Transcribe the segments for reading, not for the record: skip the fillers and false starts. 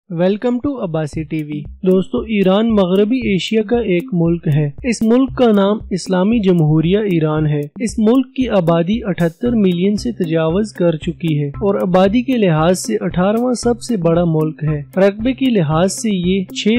Welcome to Abbasi TV. दोस्तों, Iran मगरबी Asia का एक मुल्क है। इस मुल्क का नाम इस्लामी जमहूरिया ईरान है। इस मुल्क की आबादी 78 मिलियन से तजावज कर चुकी है और आबादी के लिहाज से 18वां सबसे बड़ा मुल्क है। रकबे के लिहाज से ये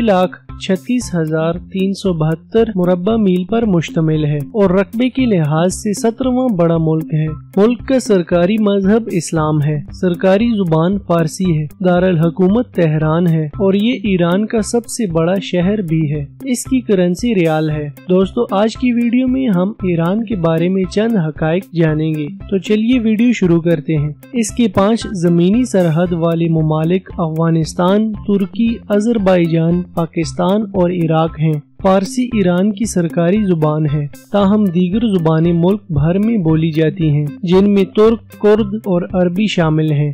6,36,372 मुरब्बा मील पर मुश्तमिल है और रकबे के लिहाज से 17वां बड़ा मुल्क है। मुल्क का सरकारी मजहब इस्लाम है। सरकारी जुबान फारसी है। दारुल हुकूमत तेहरान है और ये ईरान का सबसे बड़ा शहर भी है। इसकी करेंसी रियाल है। दोस्तों, आज की वीडियो में हम ईरान के बारे में चंद हकाइक जानेंगे। तो चलिए वीडियो शुरू करते हैं। इसके 5 जमीनी सरहद वाले ममालिक अफगानिस्तान, तुर्की, अजरबैजान, पाकिस्तान और इराक हैं। फारसी ईरान की सरकारी जुबान है, ताहम दीगर जुबानें मुल्क भर में बोली जाती हैं, जिनमें तुर्क, कुर्द और अरबी शामिल हैं।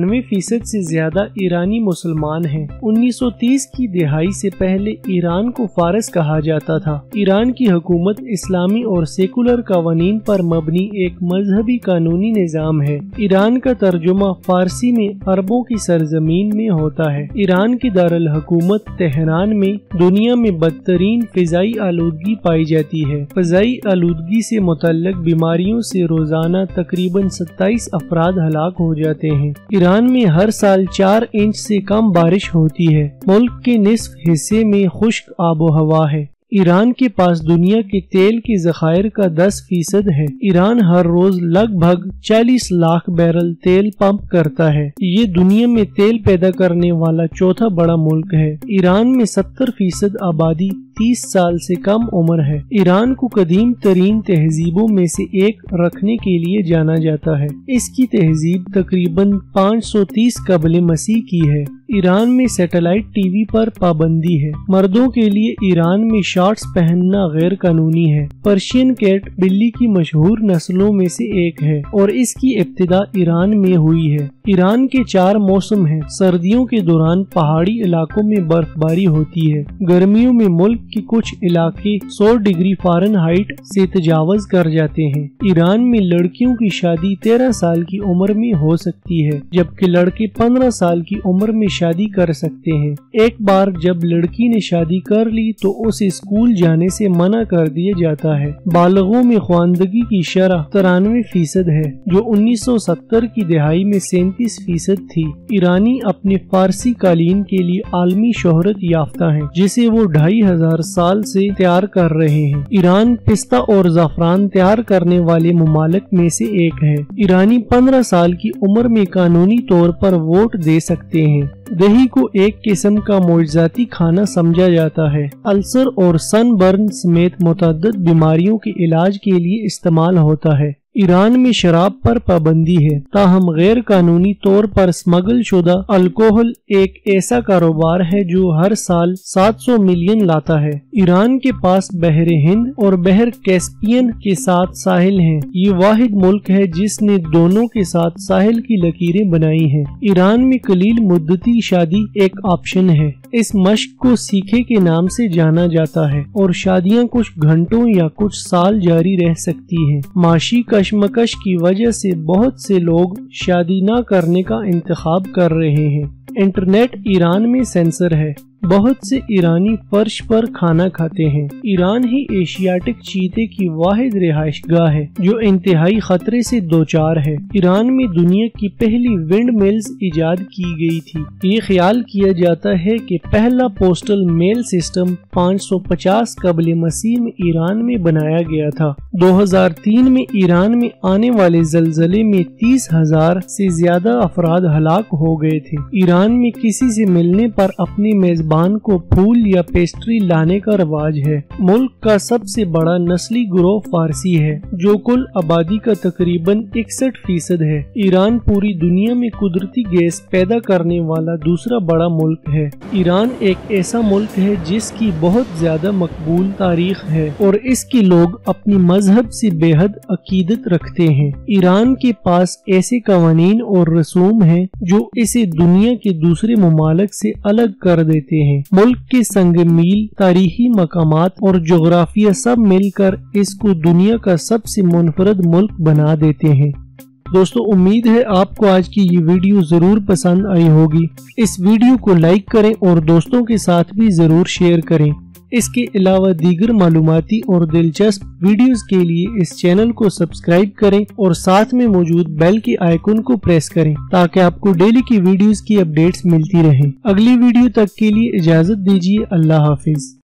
99% से ज्यादा ईरानी मुसलमान हैं। 1930 की दिहाई से पहले ईरान को फारस कहा जाता था। ईरान की हुकूमत इस्लामी और सेकुलर कवानीन पर मबनी एक मजहबी कानूनी निज़ाम है। ईरान का तर्जुमा फारसी में अरबों की सरजमीन में होता है। ईरान की दारुल हुकूमत तेहरान में दुनिया में बदतरीन फिजाई आलूदगी पाई जाती है। फिजाई आलूदगी से मुतल्लक बीमारियों से रोजाना तकरीबन 27 अफराद हलाक हो जाते हैं। ईरान में हर साल 4 इंच से कम बारिश होती है। मुल्क के निस्फ हिस्से में खुश्क आबो हवा है। ईरान के पास दुनिया के तेल के ज़खायर का 10% है। ईरान हर रोज लगभग 40 लाख बैरल तेल पंप करता है। ये दुनिया में तेल पैदा करने वाला चौथा बड़ा मुल्क है। ईरान में 70% आबादी 30 साल से कम उम्र है। ईरान को कदीम तरीन तहजीबों में से एक रखने के लिए जाना जाता है। इसकी तहजीब तकरीबन 530 कबल मसीह की है। ईरान में सैटेलाइट टीवी पर पाबंदी है। मर्दों के लिए ईरान में शॉर्ट्स पहनना गैर कानूनी है। पर्शियन कैट बिल्ली की मशहूर नस्लों में से एक है और इसकी इब्तिदा ईरान में हुई है। ईरान के 4 मौसम हैं। सर्दियों के दौरान पहाड़ी इलाकों में बर्फबारी होती है। गर्मियों में मुल्क की कुछ इलाके 100 डिग्री फ़ारेनहाइट से तजावज कर जाते हैं। ईरान में लड़कियों की शादी 13 साल की उम्र में हो सकती है, जबकि लड़के 15 साल की उम्र में शादी कर सकते हैं। एक बार जब लड़की ने शादी कर ली तो उसे स्कूल जाने से मना कर दिया जाता है। बालगों में ख्वानदगी की शरह 93% है, जो 1970 की दिहाई में 37% थी। ईरानी अपने फारसी कालीन के लिए आलमी शोहरत याफ्ता है, जिसे वो 2500 साल से तैयार कर रहे हैं। ईरान पिस्ता और ज़ाफ़रान तैयार करने वाले ममालिक में से एक है। ईरानी 15 साल की उम्र में कानूनी तौर पर वोट दे सकते हैं। दही को एक किस्म का मोइज़ाती खाना समझा जाता है। अल्सर और सनबर्न समेत मुतअद्दिद बीमारियों के इलाज के लिए इस्तेमाल होता है। ईरान में शराब पर पाबंदी है, ताहम गैर कानूनी तौर पर स्मगल शुदा अल्कोहल एक ऐसा कारोबार है जो हर साल 700 मिलियन लाता है। ईरान के पास बहर हिंद और बहर कैस्पियन के साथ साहिल हैं। ये वाहिद मुल्क है जिसने दोनों के साथ साहिल की लकीरें बनाई हैं। ईरान में कलील मुद्दती शादी एक ऑप्शन है। इस मश्क को सीखे के नाम से जाना जाता है और शादियां कुछ घंटों या कुछ साल जारी रह सकती हैं। माशी कशमकश की वजह से बहुत से लोग शादी न करने का इंतखाब कर रहे हैं। इंटरनेट ईरान में सेंसर है। बहुत से ईरानी फर्श पर खाना खाते हैं। ईरान ही एशियाटिक चीते की वाहिद रिहाइशगाह है जो इंतहाई खतरे से दोचार है। ईरान में दुनिया की पहली विंड मिल्स इजाद की गई थी। ये ख्याल किया जाता है कि पहला पोस्टल मेल सिस्टम 550 कबल मसीह में ईरान में बनाया गया था। 2003 में ईरान में आने वाले जलजले में 30,000 से ज्यादा अफराद हलाक हो गए थे। ईरान में किसी से मिलने पर अपने मेजबान को फूल या पेस्ट्री लाने का रवाज है। मुल्क का सबसे बड़ा नस्ली गिरोह फारसी है, जो कुल आबादी का तकरीबन 61% है। ईरान पूरी दुनिया में कुदरती गैस पैदा करने वाला दूसरा बड़ा मुल्क है। ईरान एक ऐसा मुल्क है जिसकी बहुत ज्यादा मकबूल तारीख है और इसके लोग अपनी मजहब से बेहद अकीदत रखते हैं। ईरान के पास ऐसे कवानीन और रसूम हैं जो इसे दुनिया के दूसरे ममालिक से अलग कर देते हैं। मुल्क के संग-मील, तारीखी मकामात और जोग्राफिया सब मिलकर इसको दुनिया का सबसे मुनफरद मुल्क बना देते हैं। दोस्तों उम्मीद है आपको आज की ये वीडियो जरूर पसंद आई होगी। इस वीडियो को लाइक करें और दोस्तों के साथ भी जरूर शेयर करें। इसके अलावा दीगर मालूमाती और दिलचस्प वीडियोस के लिए इस चैनल को सब्सक्राइब करें और साथ में मौजूद बेल के आइकन को प्रेस करें ताकि आपको डेली की वीडियोस की अपडेट्स मिलती रहें। अगली वीडियो तक के लिए इजाजत दीजिए। अल्लाह हाफिज।